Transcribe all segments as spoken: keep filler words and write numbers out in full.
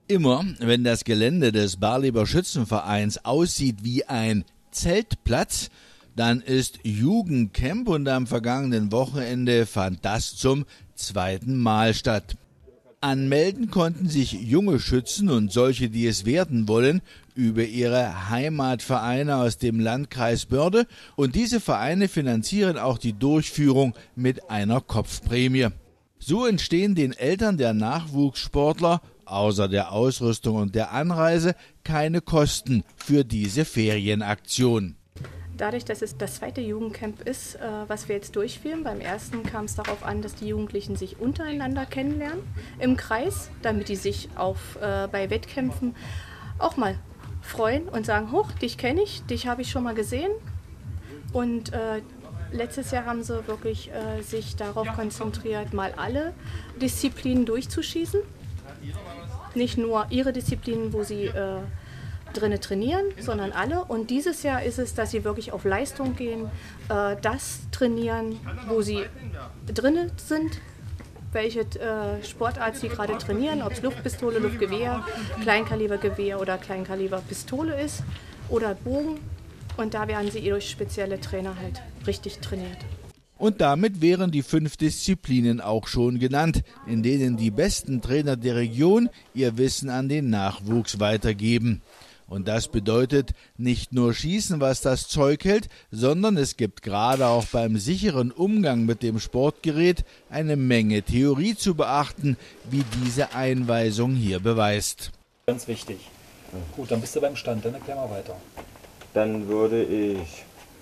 Immer, wenn das Gelände des Barleber Schützenvereins aussieht wie ein Zeltplatz, dann ist Jugendcamp und am vergangenen Wochenende fand das zum zweiten Mal statt. Anmelden konnten sich junge Schützen und solche, die es werden wollen, über ihre Heimatvereine aus dem Landkreis Börde, und diese Vereine finanzieren auch die Durchführung mit einer Kopfprämie. So entstehen den Eltern der Nachwuchssportler außer der Ausrüstung und der Anreise keine Kosten für diese Ferienaktion. Dadurch, dass es das zweite Jugendcamp ist, was wir jetzt durchführen, beim ersten kam es darauf an, dass die Jugendlichen sich untereinander kennenlernen im Kreis, damit die sich auf, äh, bei Wettkämpfen auch mal freuen und sagen, hoch, dich kenne ich, dich habe ich schon mal gesehen. Und äh, letztes Jahr haben sie wirklich äh, sich darauf konzentriert, mal alle Disziplinen durchzuschießen. Nicht nur ihre Disziplinen, wo sie äh, drinnen trainieren, sondern alle. Und dieses Jahr ist es, dass sie wirklich auf Leistung gehen, äh, das trainieren, wo sie drinnen sind, welche äh, Sportart sie gerade trainieren, ob es Luftpistole, Luftgewehr, Kleinkalibergewehr oder Kleinkaliberpistole ist oder Bogen. Und da werden sie durch spezielle Trainer halt richtig trainiert. Und damit wären die fünf Disziplinen auch schon genannt, in denen die besten Trainer der Region ihr Wissen an den Nachwuchs weitergeben. Und das bedeutet nicht nur Schießen, was das Zeug hält, sondern es gibt gerade auch beim sicheren Umgang mit dem Sportgerät eine Menge Theorie zu beachten, wie diese Einweisung hier beweist. Ganz wichtig. Gut, dann bist du beim Stand, dann erklär mal weiter. Dann würde ich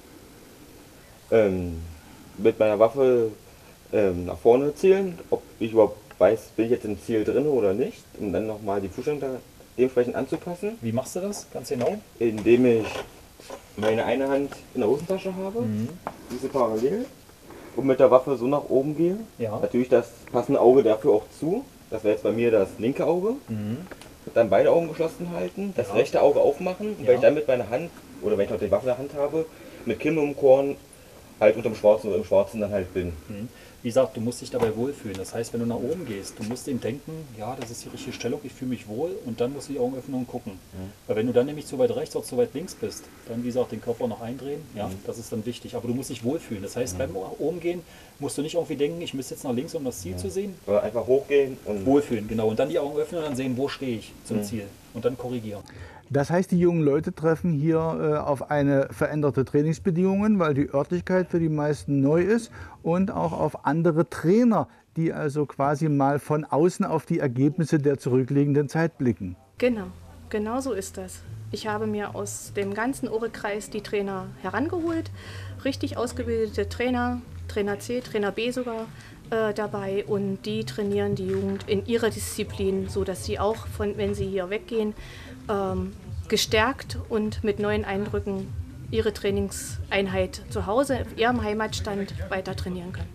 ähm, mit meiner Waffe ähm, nach vorne zielen, ob ich überhaupt weiß, bin ich jetzt im Ziel drin oder nicht, und dann nochmal die Fußstellung da dementsprechend anzupassen. Wie machst du das ganz genau? Indem ich meine eine Hand in der Hosentasche habe, mhm. diese parallel, und mit der Waffe so nach oben gehe. Ja. Natürlich das passende Auge dafür auch zu. Das wäre jetzt bei mir das linke Auge. Mhm. Und dann beide Augen geschlossen halten, das ja. rechte Auge aufmachen, und ja. wenn ich dann mit meiner Hand, oder wenn ich noch die Waffe in der Hand habe, mit Kinn um Korn halt unter dem Schwarzen oder im Schwarzen dann halt bin. Mhm. Wie gesagt, du musst dich dabei wohlfühlen. Das heißt, wenn du nach oben gehst, du musst eben denken, ja, das ist die richtige Stellung, ich fühle mich wohl, und dann musst du die Augen öffnen und gucken. Mhm. Weil wenn du dann nämlich zu weit rechts oder zu weit links bist, dann, wie gesagt, den Körper noch eindrehen, ja, mhm. das ist dann wichtig. Aber du musst dich wohlfühlen. Das heißt, mhm. beim oben gehen musst du nicht irgendwie denken, ich müsste jetzt nach links, um das Ziel mhm. zu sehen. Oder einfach hochgehen und wohlfühlen, genau. Und dann die Augen öffnen und dann sehen, wo stehe ich zum mhm. Ziel. Und dann korrigieren. Das heißt, die jungen Leute treffen hier äh, auf eine veränderte Trainingsbedingungen, weil die Örtlichkeit für die meisten neu ist, und auch auf andere Trainer, die also quasi mal von außen auf die Ergebnisse der zurückliegenden Zeit blicken. Genau, genau so ist das. Ich habe mir aus dem ganzen Ohre-Kreis die Trainer herangeholt, richtig ausgebildete Trainer, Trainer C, Trainer B sogar, äh, dabei, und die trainieren die Jugend in ihrer Disziplin, sodass sie auch, von, wenn sie hier weggehen, ähm, gestärkt und mit neuen Eindrücken ihre Trainingseinheit zu Hause, auf ihrem Heimatstand weiter trainieren können.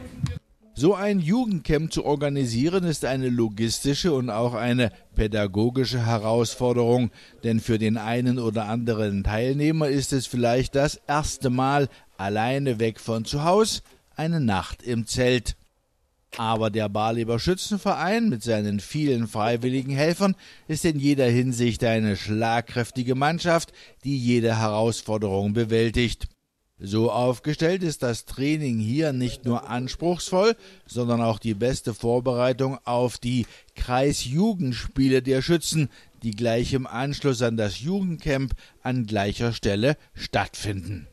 So ein Jugendcamp zu organisieren, ist eine logistische und auch eine pädagogische Herausforderung, denn für den einen oder anderen Teilnehmer ist es vielleicht das erste Mal alleine weg von zu Hause, eine Nacht im Zelt. Aber der Barleber Schützenverein mit seinen vielen freiwilligen Helfern ist in jeder Hinsicht eine schlagkräftige Mannschaft, die jede Herausforderung bewältigt. So aufgestellt ist das Training hier nicht nur anspruchsvoll, sondern auch die beste Vorbereitung auf die Kreisjugendspiele der Schützen, die gleich im Anschluss an das Jugendcamp an gleicher Stelle stattfinden.